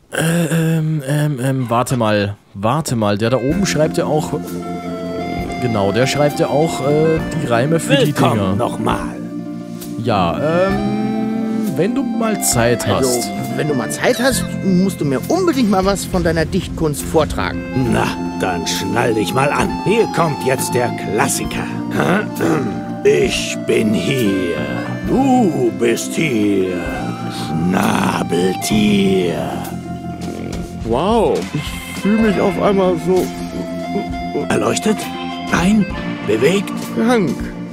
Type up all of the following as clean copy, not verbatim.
Warte mal, der da oben schreibt ja auch, genau, der schreibt ja auch die Reime für die Dinger. Nochmal. Ja, wenn du mal Zeit hast. Also, wenn du mal Zeit hast, musst du mir unbedingt mal was von deiner Dichtkunst vortragen. Na, dann schnall dich mal an. Hier kommt jetzt der Klassiker. Ich bin hier. Du bist hier. Schnabeltier. Wow, ich fühle mich auf einmal so Erleuchtet? Nein? Bewegt? krank.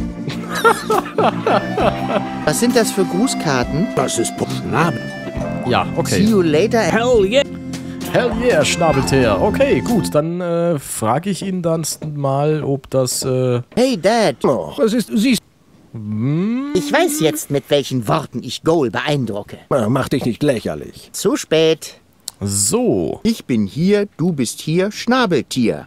Was sind das für Grußkarten? Das ist Schnabel. Ja, See okay. you later. Hell yeah. Hell yeah, Schnabeltier. Okay, gut, dann frage ich ihn dann mal, ob das, Hey Dad, Oh, es ist... Siehst ich weiß jetzt, mit welchen Worten ich Goal beeindrucke. Mach dich nicht lächerlich. Zu spät. so. Ich bin hier, du bist hier, Schnabeltier.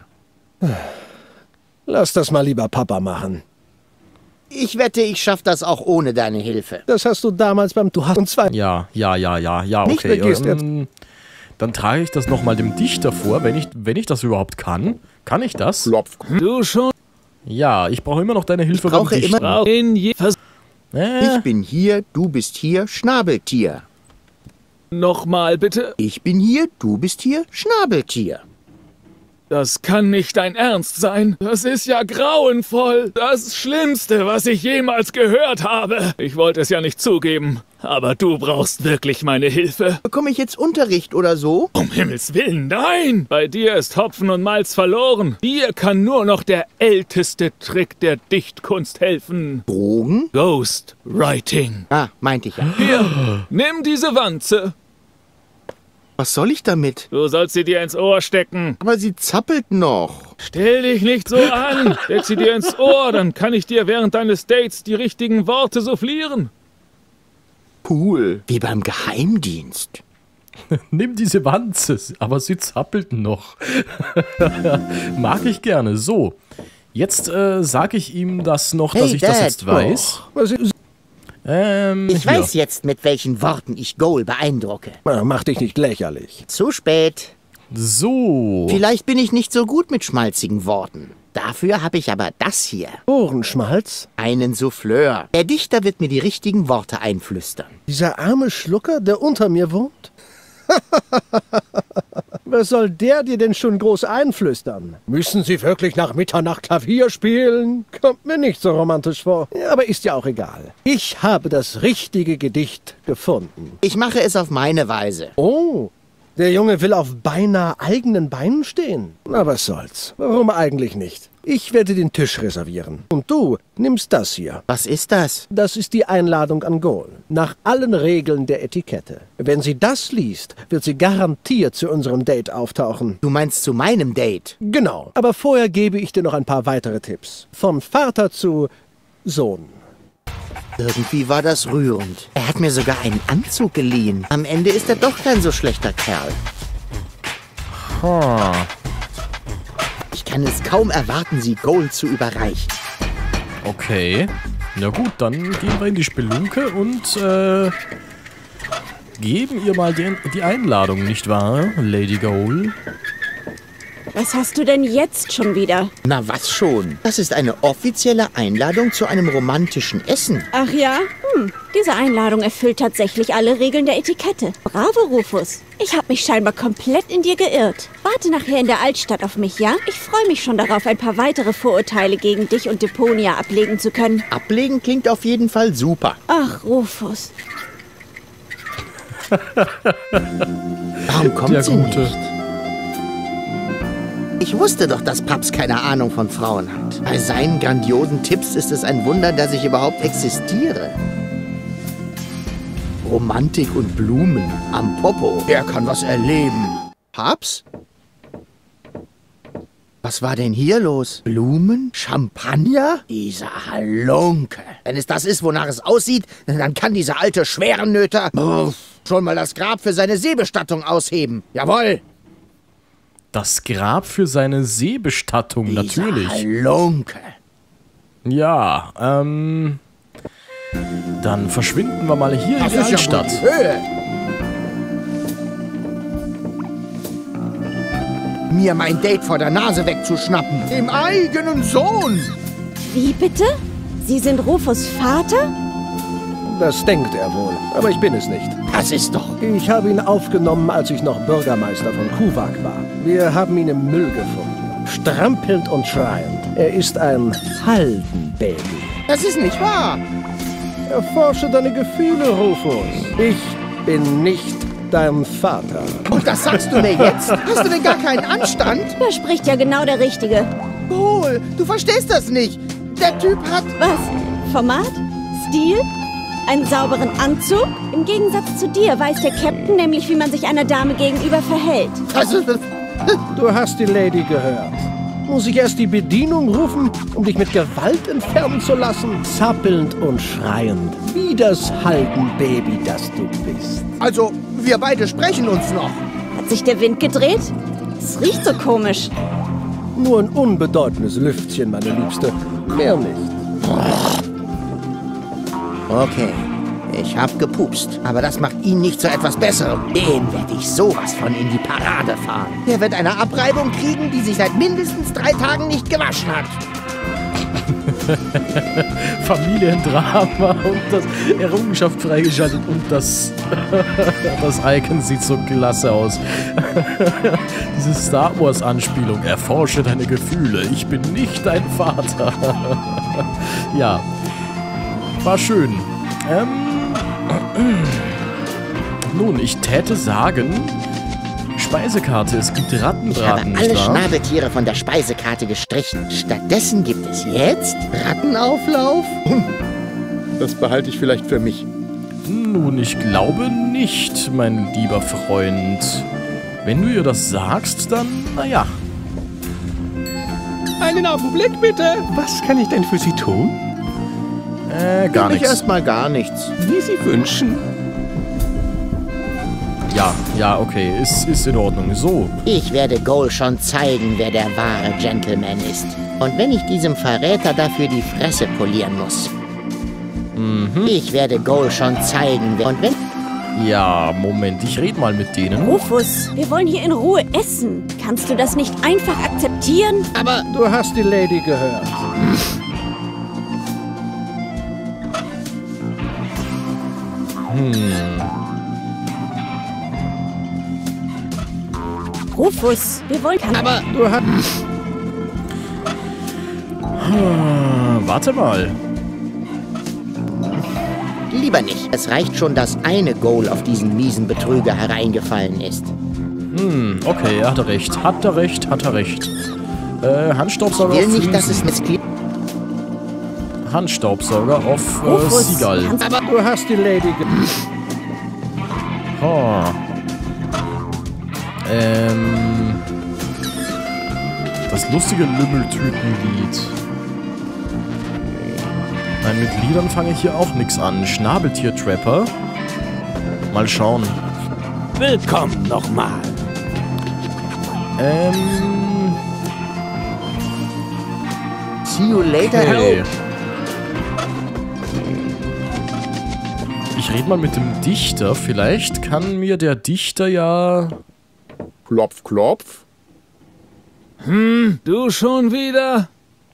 Lass das mal lieber Papa machen. Ich wette, ich schaff das auch ohne deine Hilfe. Das hast du damals beim Du hast und zwei. Ja, Nicht okay. vergisst, Dann trage ich das nochmal dem Dichter vor, wenn ich das überhaupt kann. Kann ich das? Klopf. Du schon. Ja, ich brauche immer noch deine Hilfe Ich brauche beim Dichter. Ich bin hier, du bist hier, Schnabeltier. Nochmal bitte. Ich bin hier, du bist hier, Schnabeltier. Das kann nicht dein Ernst sein. Das ist ja grauenvoll. Das Schlimmste, was ich jemals gehört habe. Ich wollte es ja nicht zugeben. Aber du brauchst wirklich meine Hilfe. Bekomme ich jetzt Unterricht oder so? Um Himmels Willen, nein! Bei dir ist Hopfen und Malz verloren. Dir kann nur noch der älteste Trick der Dichtkunst helfen. Drogen? Ghost Writing. Ah, meinte ich ja. Hier, nimm diese Wanze. Was soll ich damit? Du sollst sie dir ins Ohr stecken. Aber sie zappelt noch. Stell dich nicht so an. Steck sie dir ins Ohr, dann kann ich dir während deines Dates die richtigen Worte soufflieren. Cool. Wie beim Geheimdienst. Nimm diese Wanze, aber sie zappelt noch. Mag ich gerne. So, jetzt sage ich ihm das noch, dass Hey, ich das Dad. jetzt weiß. Ich weiß jetzt, mit welchen Worten ich Goal beeindrucke. Mach dich nicht lächerlich. Zu spät. So. Vielleicht bin ich nicht so gut mit schmalzigen Worten. Dafür habe ich aber das hier. Ohrenschmalz? Einen Souffleur. Der Dichter wird mir die richtigen Worte einflüstern. Dieser arme Schlucker, der unter mir wohnt? Was soll der dir denn schon groß einflüstern? Müssen Sie wirklich nach Mitternacht Klavier spielen? Kommt mir nicht so romantisch vor. Ja, aber ist ja auch egal. Ich habe das richtige Gedicht gefunden. Ich mache es auf meine Weise. Oh, der Junge will auf beinahe eigenen Beinen stehen. Na, was soll's. Warum eigentlich nicht? Ich werde den Tisch reservieren. Und du nimmst das hier. Was ist das? Das ist die Einladung an Goal. Nach allen Regeln der Etikette. Wenn sie das liest, wird sie garantiert zu unserem Date auftauchen. Du meinst zu meinem Date? Genau. Aber vorher gebe ich dir noch ein paar weitere Tipps. Von Vater zu Sohn. Irgendwie war das rührend. Er hat mir sogar einen Anzug geliehen. Am Ende ist er doch kein so schlechter Kerl. Ich kann es kaum erwarten, sie Goal zu überreichen. Okay. Na gut, dann gehen wir in die Spelunke und geben ihr mal die Einladung, nicht wahr, Lady Goal? Was hast du denn jetzt schon wieder? Na was schon? Das ist eine offizielle Einladung zu einem romantischen Essen. Ach ja? Diese Einladung erfüllt tatsächlich alle Regeln der Etikette. Bravo, Rufus. Ich habe mich scheinbar komplett in dir geirrt. Warte nachher in der Altstadt auf mich, ja? Ich freue mich schon darauf, ein paar weitere Vorurteile gegen dich und Deponia ablegen zu können. Ablegen klingt auf jeden Fall super. Ach, Rufus. Warum kommt Der sie Gute. nicht? Ich wusste doch, dass Paps keine Ahnung von Frauen hat. Bei seinen grandiosen Tipps ist es ein Wunder, dass ich überhaupt existiere. Romantik und Blumen am Popo. Er kann was erleben. Paps? Was war denn hier los? Blumen? Champagner? Dieser Halunke. Wenn es das ist, wonach es aussieht, dann kann dieser alte Schwerennöter schon mal das Grab für seine Seebestattung ausheben. Jawohl! Das Grab für seine Seebestattung, natürlich. Halunke. Ja, dann verschwinden wir mal hier in die Altstadt. Höhe. mir mein Date vor der Nase wegzuschnappen. Dem eigenen Sohn. Wie bitte? Sie sind Rufus Vater? Das denkt er wohl, aber ich bin es nicht. Das ist doch... Ich habe ihn aufgenommen, als ich noch Bürgermeister von Kuwak war. Wir haben ihn im Müll gefunden, strampelnd und schreiend. Er ist ein Haldenbaby. Das ist nicht wahr. Erforsche deine Gefühle, Rufus. Ich bin nicht dein Vater. Und das sagst du mir jetzt? Hast du denn gar keinen Anstand? Da spricht ja genau der Richtige. Paul, du verstehst das nicht. Der Typ hat... Was? Format? Stil? Einen sauberen Anzug? Im Gegensatz zu dir weiß der Captain nämlich, wie man sich einer Dame gegenüber verhält. Du hast die Lady gehört. Muss ich erst die Bedienung rufen, um dich mit Gewalt entfernen zu lassen? Zappelnd und schreiend, wie das Haldenbaby, das du bist. Also, wir beide sprechen uns noch. Hat sich der Wind gedreht? Es riecht so komisch. Nur ein unbedeutendes Lüftchen, meine Liebste. Mehr nicht. Okay, ich hab gepupst. Aber das macht ihn nicht zu etwas Besserem. Den werde ich sowas von in die Parade fahren. Der wird eine Abreibung kriegen, die sich seit mindestens 3 Tagen nicht gewaschen hat. Familiendrama und das Errungenschaft freigeschaltet und das Icon sieht so klasse aus. Diese Star Wars Anspielung. Erforsche deine Gefühle. Ich bin nicht dein Vater. Ja. War schön. Nun, ich täte sagen, Speisekarte, es gibt Rattenbraten, Ich habe alle nicht wahr? Schnabeltiere von der Speisekarte gestrichen. Stattdessen gibt es jetzt Rattenauflauf. Das behalte ich vielleicht für mich. Nun, ich glaube nicht, mein lieber Freund. Wenn du ihr das sagst, dann, naja. Einen Augenblick bitte. Was kann ich denn für Sie tun? Gar Ich nichts. erstmal gar nichts. Wie Sie wünschen. Ja, okay, ist in Ordnung. So, Ich werde Goal schon zeigen, wer der wahre Gentleman ist. Und wenn ich diesem Verräter dafür die Fresse polieren muss. Ich werde Goal schon zeigen, wer... Und wenn... ja, Moment, ich rede mal mit denen. Rufus, wir wollen hier in Ruhe essen. Kannst du das nicht einfach akzeptieren? Aber... Du hast die Lady gehört. Rufus, wir wollen... Aber... Du hast... Warte mal. Lieber nicht. Es reicht schon, dass eine Goal auf diesen miesen Betrüger hereingefallen ist. Okay, hat er recht. Hat er recht. Handstaubsauger Ich will auf nicht, dass es Fliesen. missgeht. Handstaubsauger auf Rufus, Seagull. Aber... Du hast die Lady gehört. Oh. Das lustige Lümmeltütenlied. Nein, mit Liedern fange ich hier auch nichts an. Schnabeltier-Trapper. Mal schauen. Willkommen nochmal. See you later, Okay. hello. Ich rede mal mit dem Dichter. Vielleicht kann mir der Dichter ja... Klopf, klopf. Du schon wieder?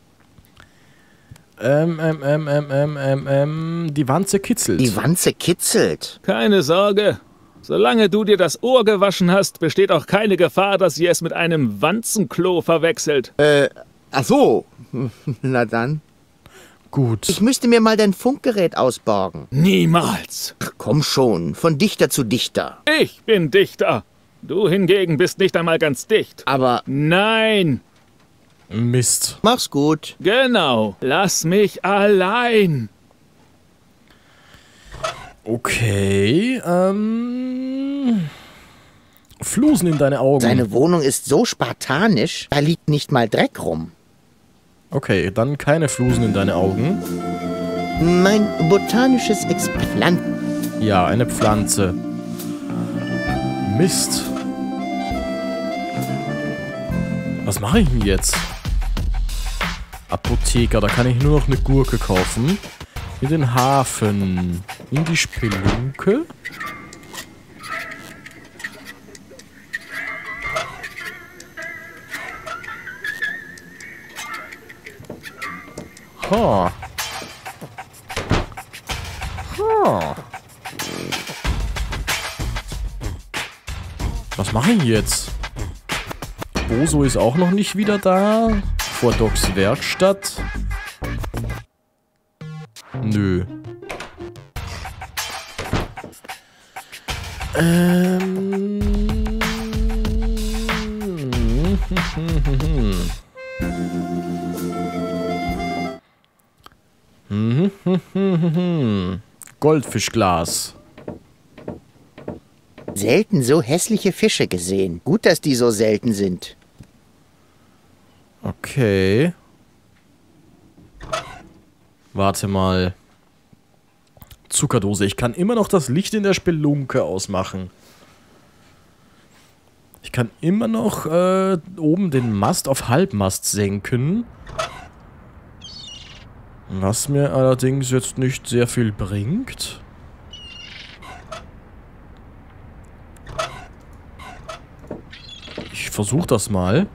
Die Wanze kitzelt. Die Wanze kitzelt. Keine Sorge. Solange du dir das Ohr gewaschen hast, besteht auch keine Gefahr, dass sie es mit einem Wanzenklo verwechselt. Ach so. Na dann. Gut. Ich müsste mir mal dein Funkgerät ausborgen. Niemals. Ach, komm schon. Von Dichter zu Dichter. Ich bin Dichter. Du hingegen bist nicht einmal ganz dicht. Aber Nein, Mist. mach's gut. genau. Lass mich allein. Okay, Flusen in deine Augen. Seine Wohnung ist so spartanisch, da liegt nicht mal Dreck rum. Okay, dann keine Flusen in deine Augen. Mein botanisches Explant. Ja, eine Pflanze. Mist. Was mache ich denn jetzt? Apotheker, da kann ich nur noch eine Gurke kaufen. In den Hafen. In die Spelunke. Ha. Ha. Was mache ich jetzt? Boso ist auch noch nicht wieder da. Vor Docs Werkstatt. Nö. Goldfischglas. Selten so hässliche Fische gesehen. Gut, dass die so selten sind. Okay. Warte mal. Zuckerdose. Ich kann immer noch das Licht in der Spelunke ausmachen. Ich kann immer noch oben den Mast auf Halbmast senken. Was mir allerdings jetzt nicht sehr viel bringt. Ich versuche das mal.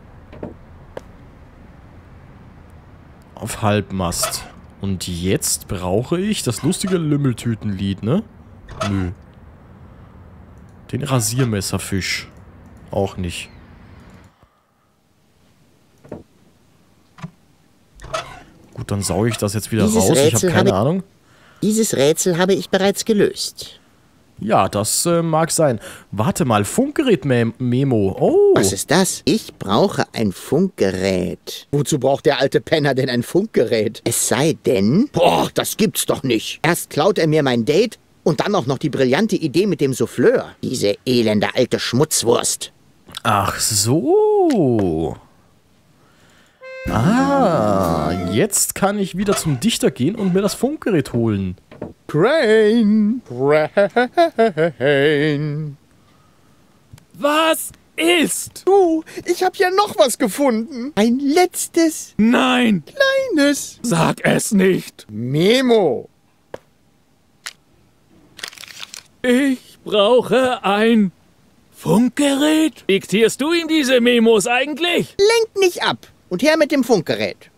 Auf Halbmast. Und jetzt brauche ich das lustige Lümmeltütenlied, ne? Nö. Den Rasiermesserfisch. Auch nicht. Gut, dann sauge ich das jetzt wieder raus. Ich habe keine Ahnung. Dieses Rätsel habe ich bereits gelöst. Ja, das mag sein. Warte mal, Funkgerät-Memo. Oh. Was ist das? Ich brauche ein Funkgerät. Wozu braucht der alte Penner denn ein Funkgerät? Es sei denn... Boah, das gibt's doch nicht. Erst klaut er mir mein Date und dann auch noch die brillante Idee mit dem Souffleur. Diese elende alte Schmutzwurst. Ach so. Ah, jetzt kann ich wieder zum Dichter gehen und mir das Funkgerät holen. Crane! Crane! Was ist? Du, ich habe ja noch was gefunden. Ein letztes, Nein! kleines Sag es nicht! Memo! Ich brauche ein Funkgerät? Diktierst du ihm diese Memos eigentlich? Lenk nicht ab. Und her mit dem Funkgerät.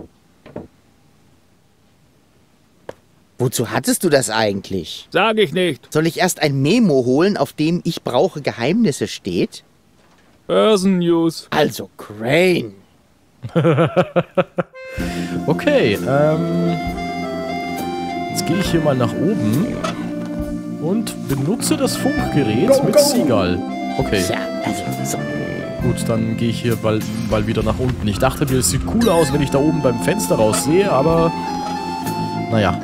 Wozu hattest du das eigentlich? Sag ich nicht. Soll ich erst ein Memo holen, auf dem "Ich brauche Geheimnisse" steht? Börsennews. Also Crane. Okay, jetzt gehe ich hier mal nach oben und benutze das Funkgerät mit Seagull. Okay. Tja, also so. Gut, dann gehe ich hier mal wieder nach unten. Ich dachte mir, es sieht cool aus, wenn ich da oben beim Fenster raussehe, aber... Naja.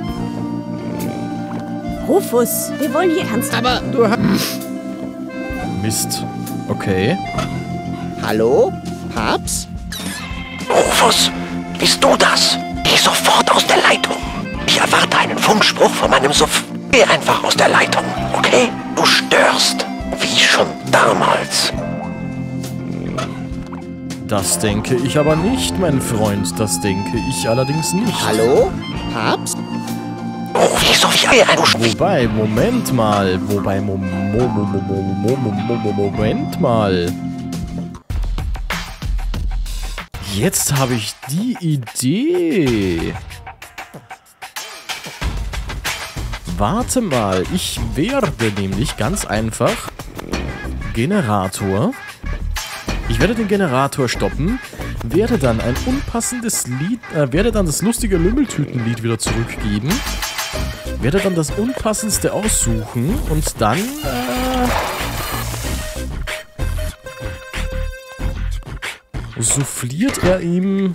Rufus, wir wollen hier ernst... Aber du hast... Mist. Okay. Hallo? Papst? Rufus, bist du das? Geh sofort aus der Leitung. Ich erwarte einen Funkspruch von meinem Suff. Geh einfach aus der Leitung, okay? Du störst. Wie schon damals. Das denke ich aber nicht, mein Freund. Das denke ich allerdings nicht. Hallo? Papst? Oh, wie so wie ein Wobei, Moment mal. Moment mal. Jetzt habe ich die Idee. Warte mal, ich werde nämlich ganz einfach Generator. Ich werde den Generator stoppen, werde dann ein unpassendes Lied, werde dann das lustige Lümmeltütenlied wieder zurückgeben, werde dann das unpassendste aussuchen und dann souffliert er ihm...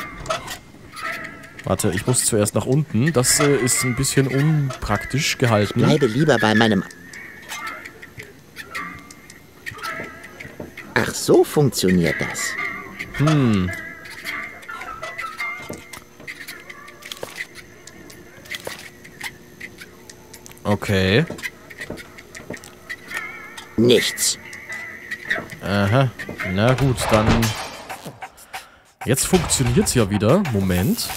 Warte, ich muss zuerst nach unten. Das ist ein bisschen unpraktisch gehalten. Bleibe lieber bei meinem... Ach, so funktioniert das. Okay. Nichts. Aha. Na gut, dann... Jetzt funktioniert's ja wieder. Moment.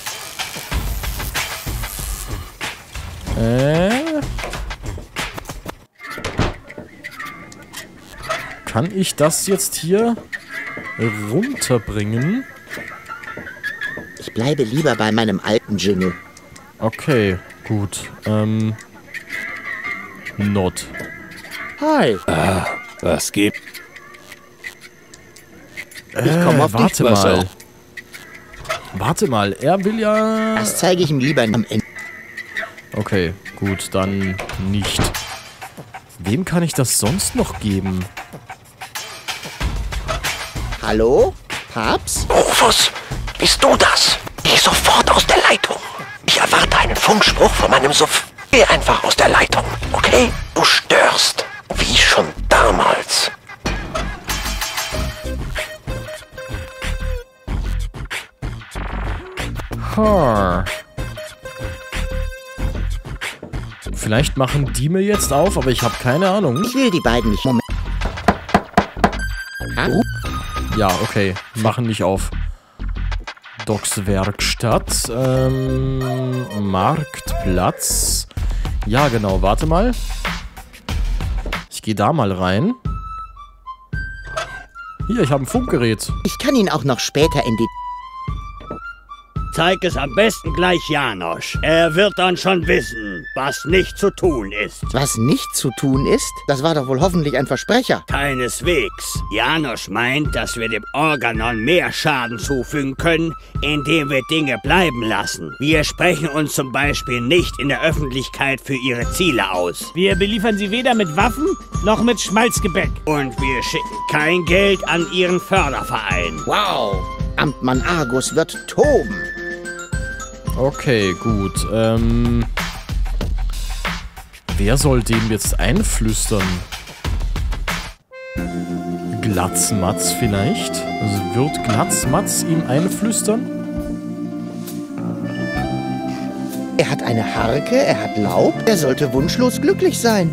Kann ich das jetzt hier runterbringen? bleibe lieber bei meinem alten Jingle. Okay, gut. Not. Hi. Was gibt? Ich komme auf dich. Warte mal. Warte mal, er will ja... Das zeige ich ihm lieber am Ende. Okay, gut, dann nicht. Wem kann ich das sonst noch geben? Hallo? Paps? Rufus, bist du das? Geh sofort aus der Leitung. Ich erwarte einen Funkspruch von meinem Suff. Geh einfach aus der Leitung, okay? Du störst. Wie schon damals. Vielleicht machen die mir jetzt auf, aber ich habe keine Ahnung. Ich will die beiden nicht. Moment. Ja, okay. Machen nicht auf. Docs Werkstatt. Marktplatz. Ja, genau. Warte mal. Ich gehe da mal rein. Hier, ich habe ein Funkgerät. Ich kann ihn auch noch später in die... Zeig es am besten gleich Janosch. Er wird dann schon wissen, was nicht zu tun ist. Was nicht zu tun ist? Das war doch wohl hoffentlich ein Versprecher. Keineswegs. Janosch meint, dass wir dem Organon mehr Schaden zufügen können, indem wir Dinge bleiben lassen. Wir sprechen uns zum Beispiel nicht in der Öffentlichkeit für ihre Ziele aus. Wir beliefern sie weder mit Waffen noch mit Schmalzgebäck. Und wir schicken kein Geld an ihren Förderverein. Wow. Amtmann Argus wird toben. Okay, gut. Wer soll dem jetzt einflüstern? Glatzmatz vielleicht? Also wird Glatzmatz ihm einflüstern? Er hat eine Harke, er hat Laub, er sollte wunschlos glücklich sein.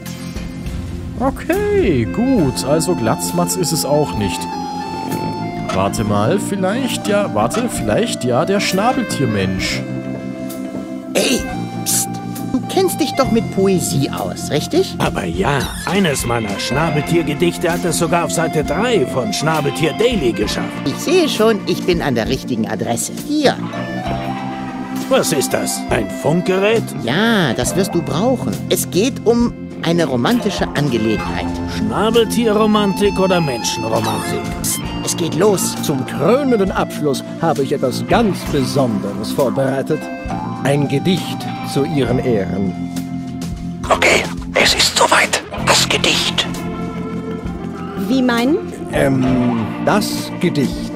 Okay, gut. Also Glatzmatz ist es auch nicht. Warte mal, vielleicht ja der Schnabeltiermensch. Ey, pst, du kennst dich doch mit Poesie aus, richtig? Aber ja, eines meiner Schnabeltier-Gedichte hat es sogar auf Seite 3 von Schnabeltier Daily geschafft. Ich sehe schon, ich bin an der richtigen Adresse. Hier. Was ist das? Ein Funkgerät? Ja, das wirst du brauchen. Es geht um eine romantische Angelegenheit. Schnabeltierromantik oder Menschenromantik? Psst, es geht los. Zum krönenden Abschluss habe ich etwas ganz Besonderes vorbereitet. Ein Gedicht zu ihren Ehren. Okay, es ist soweit. Das Gedicht. Wie meinen? Das Gedicht.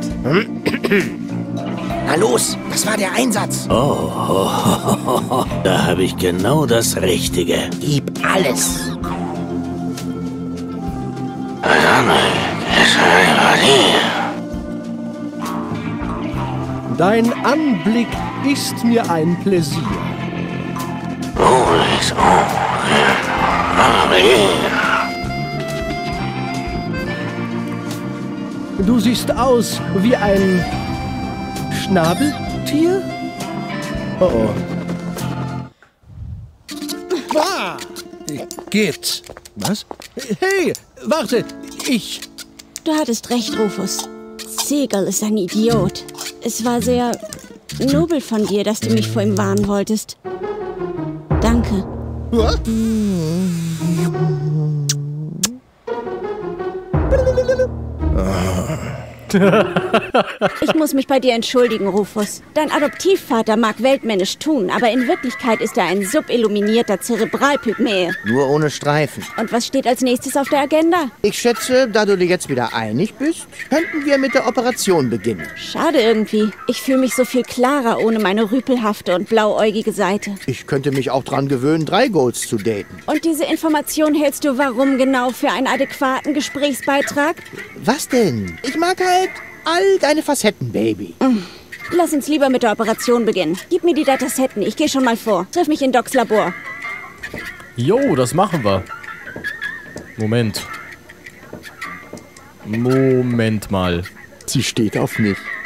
Na los, das war der Einsatz. Da habe ich genau das Richtige. Gib alles. Dein Anblick ist mir ein Pläsier. Du siehst aus wie ein Schnabeltier? Oh oh. Ah, geht. Was? Hey, warte, Du hattest recht, Rufus. Segal ist ein Idiot. Es war sehr nobel von dir, dass du mich vor ihm warnen wolltest. Danke. Was? Ich muss mich bei dir entschuldigen, Rufus. Dein Adoptivvater mag weltmännisch tun, aber in Wirklichkeit ist er ein subilluminierter Zerebralpygmäe. Nur ohne Streifen. Und was steht als nächstes auf der Agenda? Ich schätze, da du dir jetzt wieder einig bist, könnten wir mit der Operation beginnen. Schade irgendwie. Ich fühle mich so viel klarer ohne meine rüpelhafte und blauäugige Seite. Ich könnte mich auch dran gewöhnen, 3 Golds zu daten. Und diese Information hältst du warum genau für einen adäquaten Gesprächsbeitrag? Was denn? Ich mag halt all deine Facetten, Baby. Lass uns lieber mit der Operation beginnen. Gib mir die Datasetten, ich gehe schon mal vor. Triff mich in Docs Labor. Jo, das machen wir. Moment mal. Sie steht auf mich.